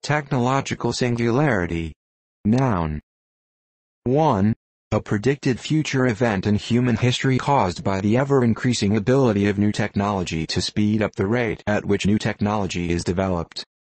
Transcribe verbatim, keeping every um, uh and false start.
Technological singularity. Noun. one. A predicted future event in human history caused by the ever-increasing ability of new technology to speed up the rate at which new technology is developed.